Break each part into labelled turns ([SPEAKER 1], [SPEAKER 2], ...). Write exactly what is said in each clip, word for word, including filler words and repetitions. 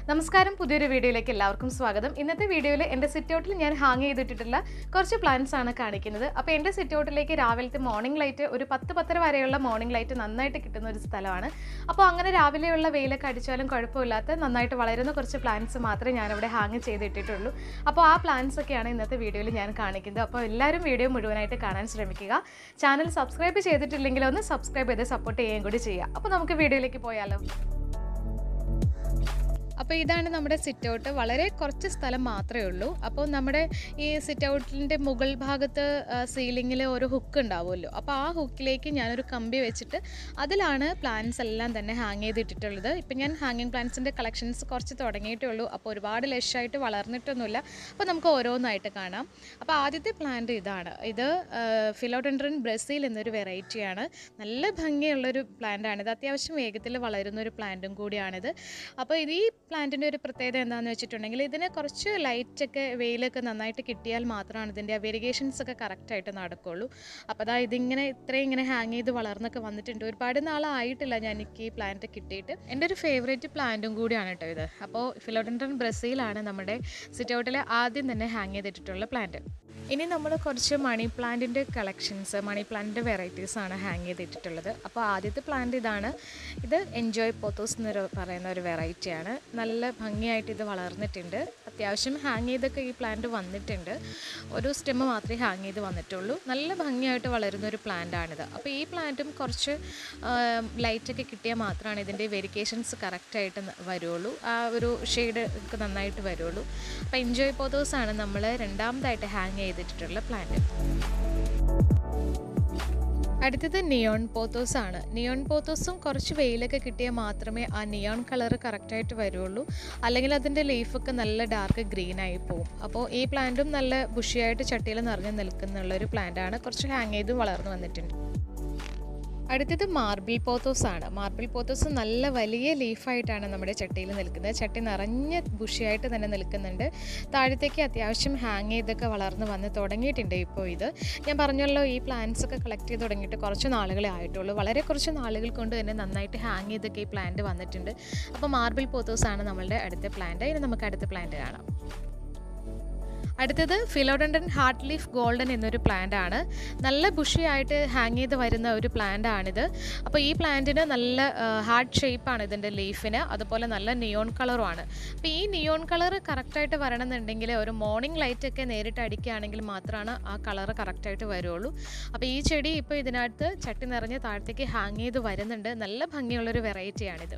[SPEAKER 1] നമസ്കാരം, പുതിയൊരു വീഡിയോയിലേക്ക് എല്ലാവർക്കും സ്വാഗതം. ഇന്നത്തെ വീഡിയോയിൽ എൻ്റെ സിറ്റൗട്ടിൽ ഞാൻ ഹാങ് ചെയ്തിട്ടിട്ടുള്ള കുറച്ച് പ്ലാന്റ്സ് ആണ് കാണിക്കുന്നത്. അപ്പോൾ എൻ്റെ സിറ്റൗട്ടിലേക്ക് രാവിലത്തെ മോർണിംഗ് ലൈറ്റ് ഒരു പത്ത് പത്തര വരെയുള്ള മോർണിംഗ് ലൈറ്റ് നന്നായിട്ട് കിട്ടുന്ന ഒരു സ്ഥലമാണ്. അപ്പോൾ അങ്ങനെ രാവിലെയുള്ള വെയിലൊക്കെ അടിച്ചാലും കുഴപ്പമില്ലാത്ത നന്നായിട്ട് വളരുന്ന കുറച്ച് പ്ലാന്റ്സ് മാത്രമേ ഞാനിവിടെ ഹാങ് ചെയ്തിട്ടിട്ടുള്ളൂ. അപ്പോൾ ആ പ്ലാന്റ്സ് ഒക്കെയാണ് ഇന്നത്തെ വീഡിയോയിൽ ഞാൻ കാണിക്കുന്നത്. അപ്പോൾ എല്ലാവരും വീഡിയോ മുഴുവനായിട്ട് കാണാൻ ശ്രമിക്കുക. ചാനൽ സബ്സ്ക്രൈബ് ചെയ്തിട്ടില്ലെങ്കിൽ ഒന്ന് സബ്സ്ക്രൈബ് ചെയ്ത് സപ്പോർട്ട് ചെയ്യുകയും കൂടി ചെയ്യുക. അപ്പോൾ നമുക്ക് വീഡിയോയിലേക്ക് പോയാലോ. അപ്പോൾ ഇതാണ് നമ്മുടെ സിറ്റൗട്ട്. വളരെ കുറച്ച് സ്ഥലം മാത്രമേ ഉള്ളൂ. അപ്പോൾ നമ്മുടെ ഈ സിറ്റൗട്ടിൻ്റെ മുകൾ ഭാഗത്ത് സീലിങ്ങിൽ ഒരു ഹുക്ക് ഉണ്ടാവുമല്ലോ. അപ്പോൾ ആ ഹുക്കിലേക്ക് ഞാനൊരു കമ്പി വെച്ചിട്ട് അതിലാണ് പ്ലാന്റ്സ് എല്ലാം തന്നെ ഹാങ് ചെയ്തിട്ടിട്ടുള്ളത്. ഇപ്പം ഞാൻ ഹാങ്ങിങ് പ്ലാന്റ്സിൻ്റെ കളക്ഷൻസ് കുറച്ച് തുടങ്ങിയിട്ടേ ഉള്ളൂ. അപ്പോൾ ഒരുപാട് ലഷായിട്ട് വളർന്നിട്ടൊന്നുമില്ല. അപ്പോൾ നമുക്ക് ഓരോന്നായിട്ട് കാണാം. അപ്പോൾ ആദ്യത്തെ പ്ലാന്റ് ഇതാണ്. ഇത് ഫിലോഡെൻഡ്രൻ ബ്രസീൽ എന്നൊരു വെറൈറ്റിയാണ്. നല്ല ഭംഗിയുള്ളൊരു പ്ലാന്റാണ്. ഇത് അത്യാവശ്യം വേഗത്തിൽ വളരുന്നൊരു പ്ലാന്റും കൂടിയാണിത്. അപ്പോൾ ഇത് ഈ പ്ലാന്റിൻ്റെ ഒരു പ്രത്യേകത എന്താണെന്ന് വെച്ചിട്ടുണ്ടെങ്കിൽ ഇതിന് കുറച്ച് ലൈറ്റൊക്കെ വെയിലൊക്കെ നന്നായിട്ട് കിട്ടിയാൽ മാത്രമാണ് ഇതിൻ്റെ വെരിഗേഷൻസ് ഒക്കെ കറക്റ്റായിട്ട് നടക്കുകയുള്ളൂ. അപ്പോൾ അതാ ഇതിങ്ങനെ ഇത്രയും ഇങ്ങനെ ഹാങ് ചെയ്ത് വളർന്നൊക്കെ വന്നിട്ടുണ്ട്. ഒരുപാട് നാളായിട്ടില്ല ഞാൻ എനിക്ക് ഈ പ്ലാന്റ് കിട്ടിയിട്ട്. എൻ്റെ ഒരു ഫേവറേറ്റ് പ്ലാന്റും കൂടിയാണ് കേട്ടോ ഇത്. അപ്പോൾ ഫിലോഡെൻഡ്രൻ ബ്രസീലാണ് നമ്മുടെ സിറ്റൗട്ടിൽ ആദ്യം തന്നെ ഹാങ് ചെയ്തിട്ടുള്ള പ്ലാന്റ്. ഇനി നമ്മൾ കുറച്ച് മണി പ്ലാന്റിൻ്റെ കളക്ഷൻസ്, മണി പ്ലാന്റിൻ്റെ വെറൈറ്റീസാണ് ഹാങ് ചെയ്തിട്ടുള്ളത്. അപ്പോൾ ആദ്യത്തെ പ്ലാന്റ് ഇതാണ്. ഇത് എൻജോയ് പോത്തോസ് എന്നൊരു പറയുന്ന ഒരു വെറൈറ്റിയാണ്. നല്ല ഭംഗിയായിട്ട് ഇത് വളർന്നിട്ടുണ്ട്. അത്യാവശ്യം ഹാങ് ചെയ്തൊക്കെ ഈ പ്ലാന്റ് വന്നിട്ടുണ്ട്. ഒരു സ്റ്റെമ്മ് മാത്രമേ ഹാങ് ചെയ്ത് വന്നിട്ടുള്ളൂ. നല്ല ഭംഗിയായിട്ട് വളരുന്ന ഒരു പ്ലാന്റാണിത്. അപ്പോൾ ഈ പ്ലാന്റും കുറച്ച് ലൈറ്റൊക്കെ കിട്ടിയാൽ മാത്രമാണ് ഇതിൻ്റെ വെരിക്കേഷൻസ് കറക്റ്റായിട്ട് വരുള്ളൂ. ആ ഒരു ഷെയ്ഡ് ഒക്കെ നന്നായിട്ട് വരുള്ളൂ. അപ്പോൾ എൻജോയ് പോത്തോസാണ് നമ്മൾ രണ്ടാമതായിട്ട് ഹാങ് ചെയ്ത് ിട്ടുള്ള പ്ലാന്റ്. അടുത്തത് നിയോൺ പോത്തോസ് ആണ്. നിയോൺ പോത്തോസും കുറച്ച് വെയിലൊക്കെ കിട്ടിയാൽ മാത്രമേ ആ നിയോൺ കളർ കറക്റ്റായിട്ട് വരുള്ളൂ. അല്ലെങ്കിൽ അതിൻ്റെ ലീഫൊക്കെ നല്ല ഡാർക്ക് ഗ്രീൻ ആയി പോകും. അപ്പോൾ ഈ പ്ലാന്റും നല്ല ബുഷിയായിട്ട് ചട്ടിയിൽ നിറഞ്ഞു നിൽക്കുന്നുള്ളൊരു പ്ലാന്റാണ്. കുറച്ച് ഹാങ് ചെയ്ത് വളർന്നു വന്നിട്ടുണ്ട്. അടുത്തത് മാർബിൾ പോത്തോസ് ആണ്. മാർബിൾ പോത്തോസ് നല്ല വലിയ ലീഫായിട്ടാണ് നമ്മുടെ ചട്ടിയിൽ നിൽക്കുന്നത്. ചട്ടി നിറഞ്ഞ ബുഷിയായിട്ട് തന്നെ നിൽക്കുന്നുണ്ട്. താഴത്തേക്ക് അത്യാവശ്യം ഹാങ് ചെയ്തൊക്കെ വളർന്ന് വന്ന് തുടങ്ങിയിട്ടുണ്ട്. ഇപ്പോൾ ഇത് ഞാൻ പറഞ്ഞല്ലോ, ഈ പ്ലാന്റ്സ് ഒക്കെ കളക്ട് ചെയ്ത് തുടങ്ങിയിട്ട് കുറച്ച് നാളുകളെ ആയിട്ടുള്ളൂ. വളരെ കുറച്ച് നാളുകൾ കൊണ്ട് തന്നെ നന്നായിട്ട് ഹാങ് ചെയ്തൊക്കെ ഈ പ്ലാന്റ് വന്നിട്ടുണ്ട്. അപ്പോൾ മാർബിൾ പോത്തോസ് ആണ് നമ്മളുടെ അടുത്ത പ്ലാന്റ്. ഇനി നമുക്ക് അടുത്ത പ്ലാന്റ് കാണാം. അടുത്തത് ഫിലോഡെൻഡ്രൻ ഹാർട്ട് ലീഫ് ഗോൾഡൻ എന്നൊരു പ്ലാന്റ് ആണ്. നല്ല ബുഷിയായിട്ട് ഹാങ് ചെയ്ത് വരുന്ന ഒരു പ്ലാന്റ് ആണിത്. അപ്പോൾ ഈ പ്ലാന്റിന് നല്ല ഹാർട്ട് ഷേപ്പാണ് ഇതിൻ്റെ ലീഫിന്. അതുപോലെ നല്ല നിയോൺ കളറുമാണ്. അപ്പോൾ ഈ നിയോൺ കളർ കറക്റ്റായിട്ട് വരണമെന്നുണ്ടെങ്കിൽ ഒരു മോർണിംഗ് ലൈറ്റൊക്കെ നേരിട്ട് അടിക്കുകയാണെങ്കിൽ മാത്രമാണ് ആ കളർ കറക്റ്റായിട്ട് വരുള്ളൂ. അപ്പോൾ ഈ ചെടി ഇപ്പോൾ ഇതിനകത്ത് ചട്ടി നിറഞ്ഞ് താഴത്തേക്ക് ഹാങ് ചെയ്ത് വരുന്നുണ്ട്. നല്ല ഭംഗിയുള്ളൊരു വെറൈറ്റിയാണിത്.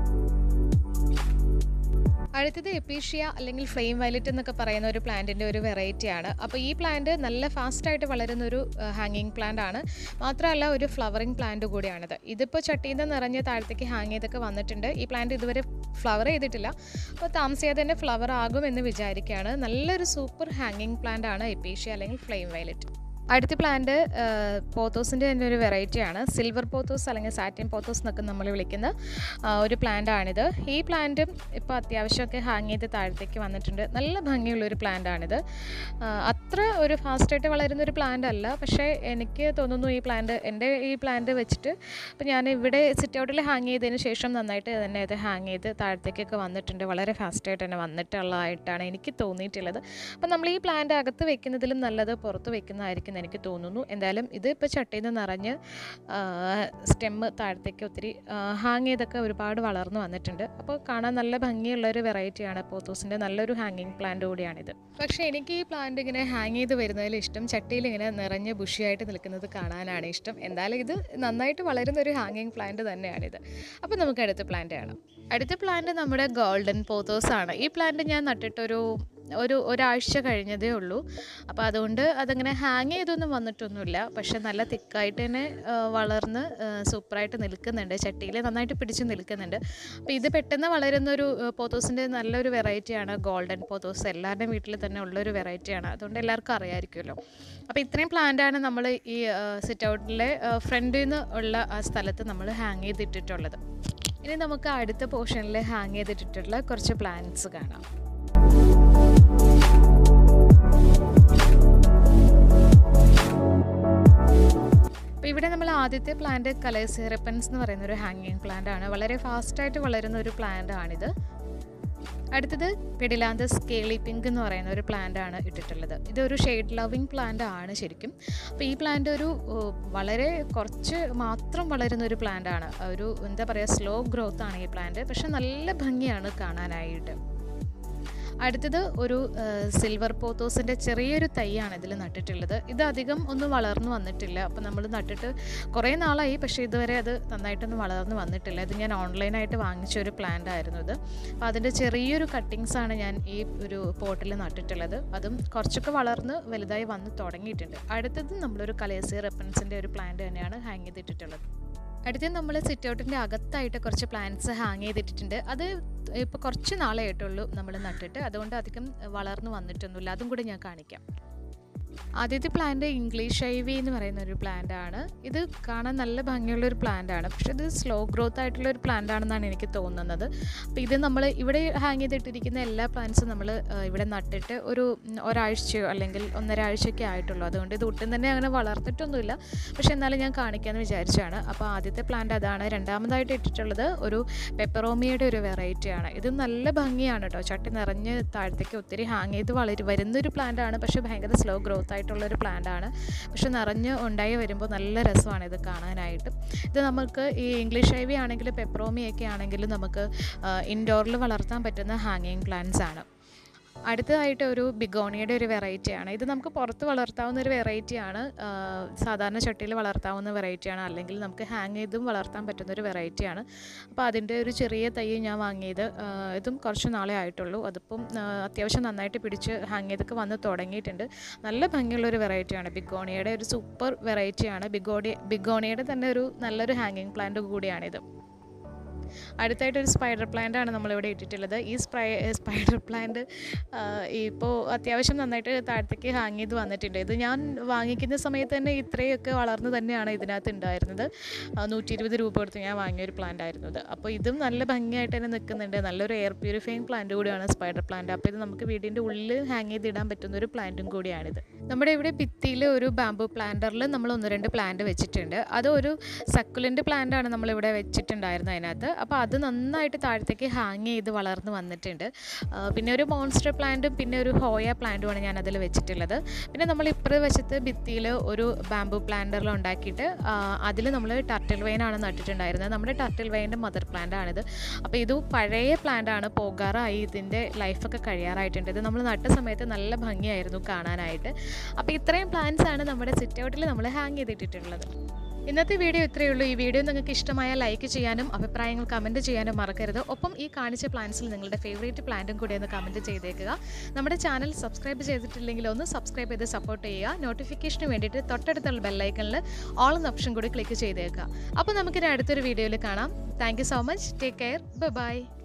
[SPEAKER 1] അടുത്തത് എപ്പീഷ്യ അല്ലെങ്കിൽ ഫ്ലെയിം വയലറ്റ് എന്നൊക്കെ പറയുന്ന ഒരു പ്ലാന്റിൻ്റെ ഒരു വെറൈറ്റിയാണ്. അപ്പോൾ ഈ പ്ലാന്റ് നല്ല ഫാസ്റ്റായിട്ട് വളരുന്നൊരു ഹാങ്ങിങ് പ്ലാന്റ് ആണ്. മാത്രമല്ല ഒരു ഫ്ലവറിങ് പ്ലാന്റ് കൂടിയാണിത്. ഇതിപ്പോൾ ചട്ടിയിൽ നിന്ന് നിറഞ്ഞ് താഴത്തേക്ക് ഹാങ് ചെയ്തൊക്കെ വന്നിട്ടുണ്ട്. ഈ പ്ലാന്റ് ഇതുവരെ ഫ്ലവർ ചെയ്തിട്ടില്ല. അപ്പോൾ താമസിയാതെ തന്നെ ഫ്ലവർ ആകുമെന്ന് വിചാരിക്കുകയാണ്. നല്ലൊരു സൂപ്പർ ഹാങ്ങിങ് പ്ലാന്റ് ആണ് എപ്പീഷ്യ അല്ലെങ്കിൽ ഫ്ലെയിം വയലറ്റ്. അടുത്ത പ്ലാന്റ് പോത്തോസിൻ്റെ തന്നെ ഒരു വെറൈറ്റിയാണ്. സിൽവർ പോത്തോസ് അല്ലെങ്കിൽ സാറ്റിൻ പോത്തോസ് എന്നൊക്കെ നമ്മൾ വിളിക്കുന്ന ഒരു പ്ലാന്റ് ആണിത്. ഈ പ്ലാന്റും ഇപ്പോൾ അത്യാവശ്യമൊക്കെ ഹാങ് ചെയ്ത് താഴത്തേക്ക് വന്നിട്ടുണ്ട്. നല്ല ഭംഗിയുള്ളൊരു പ്ലാന്റ് ആണിത്. അത്ര ഒരു ഫാസ്റ്റായിട്ട് വളരുന്നൊരു പ്ലാന്റ് അല്ല. പക്ഷേ എനിക്ക് തോന്നുന്നു ഈ പ്ലാന്റ് എൻ്റെ ഈ പ്ലാന്റ് വെച്ചിട്ട് ഇപ്പോൾ ഞാൻ ഇവിടെ സിറ്റൗട്ടിൽ ഹാങ് ചെയ്തതിന് ശേഷം നന്നായിട്ട് തന്നെ ഇത് ഹാങ് ചെയ്ത് താഴത്തേക്കൊക്കെ വന്നിട്ടുണ്ട്. വളരെ ഫാസ്റ്റായിട്ട് തന്നെ വന്നിട്ടുള്ളതായിട്ടാണ് എനിക്ക് തോന്നിയിട്ടുള്ളത്. അപ്പോൾ നമ്മൾ ഈ പ്ലാന്റ് അകത്ത് വെക്കുന്നതിലും നല്ലത് പുറത്ത് വെക്കുന്നതായിരിക്കും എനിക്ക് തോന്നുന്നു. എന്തായാലും ഇത് ഇപ്പോൾ ചട്ടിയിൽ നിന്ന് നിറഞ്ഞ് സ്റ്റെമ്മ് താഴത്തേക്ക് ഒത്തിരി ഹാങ് ചെയ്തൊക്കെ ഒരുപാട് വളർന്നു വന്നിട്ടുണ്ട്. അപ്പോൾ കാണാൻ നല്ല ഭംഗിയുള്ളൊരു വെറൈറ്റിയാണ്. പോത്തോസിൻ്റെ നല്ലൊരു ഹാങ്ങിങ് പ്ലാന്റ് കൂടിയാണിത്. പക്ഷേ എനിക്ക് ഈ പ്ലാന്റ് ഇങ്ങനെ ഹാങ് ചെയ്ത് വരുന്നതിൽ ഇഷ്ടം ചട്ടിയിൽ ഇങ്ങനെ നിറഞ്ഞ് ബുഷിയായിട്ട് നിൽക്കുന്നത് കാണാനാണ് ഇഷ്ടം. എന്തായാലും ഇത് നന്നായിട്ട് വളരുന്നൊരു ഹാങ്ങിങ് പ്ലാന്റ് തന്നെയാണിത്. അപ്പോൾ നമുക്ക് അടുത്ത പ്ലാന്റ് കാണാം. അടുത്ത പ്ലാന്റ് നമ്മുടെ ഗോൾഡൻ പോത്തോസ് ആണ്. ഈ പ്ലാന്റ് ഞാൻ നട്ടിട്ടൊരു ഒരു ഒരാഴ്ച കഴിഞ്ഞതേ ഉള്ളൂ. അപ്പോൾ അതുകൊണ്ട് അതങ്ങനെ ഹാങ് ചെയ്തൊന്നും വന്നിട്ടൊന്നുമില്ല. പക്ഷെ നല്ല തിക്കായിട്ട് തന്നെ വളർന്ന് സൂപ്പറായിട്ട് നിൽക്കുന്നുണ്ട്. ചട്ടിയിൽ നന്നായിട്ട് പിടിച്ച് നിൽക്കുന്നുണ്ട്. അപ്പോൾ ഇത് പെട്ടെന്ന് വളരുന്നൊരു പോത്തോസിൻ്റെ നല്ലൊരു വെറൈറ്റിയാണ് ഗോൾഡൻ പോത്തോസ്. എല്ലാവരുടെയും വീട്ടിൽ തന്നെ ഉള്ളൊരു വെറൈറ്റിയാണ്. അതുകൊണ്ട് എല്ലാവർക്കും അറിയാമായിരിക്കുമല്ലോ. അപ്പോൾ ഇത്രയും പ്ലാന്റാണ് നമ്മൾ ഈ സിറ്റൗട്ടിലെ ഫ്രണ്ടിൽ നിന്ന് ഉള്ള ആ സ്ഥലത്ത് നമ്മൾ ഹാങ് ചെയ്തിട്ടിട്ടുള്ളത്. ഇനി നമുക്ക് അടുത്ത പോർഷനിൽ ഹാങ് ചെയ്തിട്ടിട്ടുള്ള കുറച്ച് പ്ലാന്റ്സ് കാണാം. അപ്പോൾ ഇവിടെ നമ്മൾ ആദ്യത്തെ പ്ലാന്റ് കലേഴ്സ് റിപ്പൻസ് എന്ന് പറയുന്ന ഒരു ഹാങ്ങിങ് പ്ലാന്റ് ആണ്. വളരെ ഫാസ്റ്റായിട്ട് വളരുന്ന ഒരു പ്ലാന്റ് ആണിത്. അടുത്തത് പെഡിലാന്തസ് സ്കേളി പിങ്ക് എന്ന് പറയുന്ന ഒരു പ്ലാന്റ് ആണ് ഇട്ടിട്ടുള്ളത്. ഇതൊരു ഷെയ്ഡ് ലവിങ് പ്ലാന്റ് ആണ് ശരിക്കും. അപ്പോൾ ഈ പ്ലാന്റ് ഒരു വളരെ കുറച്ച് മാത്രം വളരുന്ന ഒരു പ്ലാന്റ് ആണ്. ഒരു എന്താ പറയുക, സ്ലോ ഗ്രോത്ത് ആണ് ഈ പ്ലാന്റ്. പക്ഷെ നല്ല ഭംഗിയാണ് കാണാനായിട്ട്. അടുത്തത് ഒരു സിൽവർ പോത്തോസിൻ്റെ ചെറിയൊരു തൈയാണ് ഇതിൽ നട്ടിട്ടുള്ളത്. ഇത് അധികം ഒന്നും വളർന്നു വന്നിട്ടില്ല. അപ്പോൾ നമ്മൾ നട്ടിട്ട് കുറേ നാളായി, പക്ഷേ ഇതുവരെ അത് നന്നായിട്ടൊന്നും വളർന്നു വന്നിട്ടില്ല. ഇത് ഞാൻ ഓൺലൈനായിട്ട് വാങ്ങിച്ച ഒരു പ്ലാന്റ് ആയിരുന്നു ഇത്. അപ്പോൾ അതിൻ്റെ ചെറിയൊരു കട്ടിങ്സാണ് ഞാൻ ഈ ഒരു പോട്ടിൽ നട്ടിട്ടുള്ളത്. അതും കുറച്ചൊക്കെ വളർന്ന് വലുതായി വന്ന് തുടങ്ങിയിട്ടുണ്ട്. അടുത്തത് നമ്മളൊരു കലേസിയ റെപ്പൻസിൻ്റെ ഒരു പ്ലാന്റ് തന്നെയാണ് ഹാങ് ചെയ്തിട്ടുള്ളത്. അടുത്തത് നമ്മൾ സിറ്റ് ഔട്ടിൻ്റെ അകത്തായിട്ട് കുറച്ച് പ്ലാന്റ്സ് ഹാങ് ചെയ്തിട്ടിട്ടുണ്ട്. അത് ഇപ്പോൾ കുറച്ച് നാളേ ആയിട്ടുള്ളൂ നമ്മൾ നട്ടിട്ട്, അതുകൊണ്ട് അധികം വളർന്നു വന്നിട്ടൊന്നുമില്ല. അതും കൂടി ഞാൻ കാണിക്കാം. ആദ്യത്തെ പ്ലാന്റ് ഇംഗ്ലീഷ് ഐവി എന്ന് പറയുന്ന ഒരു പ്ലാന്റ് ആണ്. ഇത് കാണാൻ നല്ല ഭംഗിയുള്ളൊരു പ്ലാന്റ് ആണ്, പക്ഷെ ഇത് സ്ലോ ഗ്രോത്ത് ആയിട്ടുള്ള ഒരു പ്ലാന്റ് ആണെന്നാണ് എനിക്ക് തോന്നുന്നത്. അപ്പോൾ ഇത് നമ്മൾ ഇവിടെ ഹാങ് ചെയ്തിട്ടിരിക്കുന്ന എല്ലാ പ്ലാന്റ്സും നമ്മൾ ഇവിടെ നട്ടിട്ട് ഒരു ഒരാഴ്ചയോ അല്ലെങ്കിൽ ഒന്നര ആഴ്ചയൊക്കെ ആയിട്ടുള്ളൂ. അതുകൊണ്ട് ഇത് ഒട്ടും തന്നെ അങ്ങനെ വളർന്നിട്ടൊന്നുമില്ല, പക്ഷെ എന്നാലും ഞാൻ കാണിക്കാമെന്ന് വിചാരിച്ചാണ്. അപ്പോൾ ആദ്യത്തെ പ്ലാന്റ് അതാണ്. രണ്ടാമതായിട്ട് ഇട്ടിട്ടുള്ളത് ഒരു പെപ്പറോമിയുടെ ഒരു വെറൈറ്റിയാണ്. ഇത് നല്ല ഭംഗിയാണ് കേട്ടോ. ചട്ടി നിറഞ്ഞ് താഴത്തേക്ക് ഒത്തിരി ഹാങ് ചെയ്ത് വളരും വരുന്നൊരു പ്ലാന്റ് ആണ്, പക്ഷേ ഭയങ്കര സ്ലോ ഗ്രോത്ത് ആയിട്ടുള്ളൊരു പ്ലാന്റ് ആണ്. പക്ഷെ നിറഞ്ഞ് ഉണ്ടായി വരുമ്പോൾ നല്ല രസമാണ് ഇത് കാണാനായിട്ട്. ഇത് നമുക്ക് ഈ ഇംഗ്ലീഷ് ഐവി ആണെങ്കിലും പെപ്പറോമിയൊക്കെ ആണെങ്കിലും നമുക്ക് ഇൻഡോറിൽ വളർത്താൻ പറ്റുന്ന ഹാങ്ങിങ് പ്ലാന്റ്സ് ആണ്. അടുത്തതായിട്ട് ഒരു ബിഗോണിയുടെ ഒരു വെറൈറ്റിയാണ്. ഇത് നമുക്ക് പുറത്ത് വളർത്താവുന്ന ഒരു വെറൈറ്റിയാണ്. സാധാരണ ചട്ടിയിൽ വളർത്താവുന്ന വെറൈറ്റിയാണ്, അല്ലെങ്കിൽ നമുക്ക് ഹാങ് ചെയ്തും വളർത്താൻ പറ്റുന്ന ഒരു വെറൈറ്റിയാണ്. അപ്പോൾ അതിൻ്റെ ഒരു ചെറിയ തൈ ഞാൻ വാങ്ങിയത്. ഇതും കുറച്ച് നാളെ ആയിട്ടുള്ളൂ. അതിപ്പം അത്യാവശ്യം നന്നായിട്ട് പിടിച്ച് ഹാങ് ചെയ്തൊക്കെ വന്ന് തുടങ്ങിയിട്ടുണ്ട്. നല്ല ഭംഗിയുള്ളൊരു വെറൈറ്റിയാണ്. ബിഗോണിയുടെ ഒരു സൂപ്പർ വെറൈറ്റിയാണ്. ബിഗോണി ബിഗോണിയുടെ തന്നെ ഒരു നല്ലൊരു ഹാങ്ങിങ് പ്ലാന്റ് കൂടിയാണിത്. അടുത്തായിട്ടൊരു സ്പൈഡർ പ്ലാന്റ് ആണ് നമ്മളിവിടെ ഇട്ടിട്ടുള്ളത്. ഈ സ്പൈ സ്പൈഡർ പ്ലാന്റ് ഇപ്പോൾ അത്യാവശ്യം നന്നായിട്ട് താഴത്തേക്ക് ഹാങ് ചെയ്ത് വന്നിട്ടുണ്ട്. ഇത് ഞാൻ വാങ്ങിക്കുന്ന സമയത്ത് തന്നെ ഇത്രയൊക്കെ വളർന്ന് തന്നെയാണ് ഇതിനകത്ത് ഉണ്ടായിരുന്നത്. നൂറ്റി ഇരുപത് രൂപ കൊടുത്ത് ഞാൻ വാങ്ങിയൊരു പ്ലാന്റ് ആയിരുന്നു ഇത്. അപ്പോൾ ഇതും നല്ല ഭംഗിയായിട്ട് തന്നെ നിൽക്കുന്നുണ്ട്. നല്ലൊരു എയർ പ്യൂരിഫയിങ് പ്ലാന്റ് കൂടിയാണ് സ്പൈഡർ പ്ലാന്റ്. അപ്പോൾ ഇത് നമുക്ക് വീടിൻ്റെ ഉള്ളിൽ ഹാങ് ചെയ്തിടാൻ പറ്റുന്ന ഒരു പ്ലാന്റും കൂടിയാണിത്. നമ്മുടെ ഇവിടെ ഭിത്തിയിൽ ഒരു ബാംബു പ്ലാന്ററിൽ നമ്മൾ ഒന്ന് രണ്ട് പ്ലാന്റ് വെച്ചിട്ടുണ്ട്. അതൊരു സക്കുലൻ്റ് പ്ലാന്റ് ആണ് നമ്മളിവിടെ വെച്ചിട്ടുണ്ടായിരുന്നത് അതിനകത്ത്. അപ്പോൾ അത് നന്നായിട്ട് താഴത്തേക്ക് ഹാങ് ചെയ്ത് വളർന്ന് വന്നിട്ടുണ്ട്. പിന്നെ ഒരു മോൺസ്റ്റർ പ്ലാന്റും പിന്നെ ഒരു ഹോയ പ്ലാന്റുമാണ് ഞാൻ അതിൽ വെച്ചിട്ടുള്ളത്. പിന്നെ നമ്മൾ ഇപ്പുറത്തെ വശത്ത് ഭിത്തിയിൽ ഒരു ബാംബു പ്ലാന്ററിൽ ഉണ്ടാക്കിയിട്ട് അതിൽ നമ്മൾ ടർട്ടിൽ വൈനാണ് നട്ടിട്ടുണ്ടായിരുന്നത്. നമ്മുടെ ടർട്ടിൽ വൈൻ്റെ മദർ പ്ലാന്റ് ആണിത്. അപ്പോൾ ഇത് പഴയ പ്ലാന്റ് ആണ്, പോകാറായി, ഇതിൻ്റെ ലൈഫൊക്കെ കഴിയാറായിട്ടുണ്ട്. ഇത് നമ്മൾ നട്ട സമയത്ത് നല്ല ഭംഗിയായിരുന്നു കാണാനായിട്ട്. അപ്പോൾ ഇത്രയും പ്ലാന്റ്സ് ആണ് നമ്മുടെ സിറ്റ് ഔട്ടിൽ നമ്മൾ ഹാങ് ചെയ്തിട്ടുള്ളത്. ഇന്നത്തെ വീഡിയോ ഇത്രയേ ഉള്ളൂ. ഈ വീഡിയോ നിങ്ങൾക്ക് ഇഷ്ടമായാൽ ലൈക്ക് ചെയ്യാനും അഭിപ്രായങ്ങൾ കമൻറ്റ് ചെയ്യാനും മറക്കരുത്. ഒപ്പം ഈ കാണിച്ച പ്ലാന്റ്സിൽ നിങ്ങളുടെ ഫേവറേറ്റ് പ്ലാന്റും കൂടി ഒന്ന് കമൻറ്റ് ചെയ്തേക്കുക. നമ്മുടെ ചാനൽ സബ്സ്ക്രൈബ് ചെയ്തിട്ടില്ലെങ്കിൽ ഒന്ന് സബ്സ്ക്രൈബ് ചെയ്ത് സപ്പോർട്ട് ചെയ്യുക. നോട്ടിഫിക്കേഷന് വേണ്ടിയിട്ട് തൊട്ടടുത്തുള്ള ബെല്ലൈക്കണിൽ ഓൾ എന്ന ഓപ്ഷൻ കൂടി ക്ലിക്ക് ചെയ്തേക്കുക. അപ്പോൾ നമുക്കിനി അടുത്തൊരു വീഡിയോയിൽ കാണാം. Thank you so much. Take care. Bye by.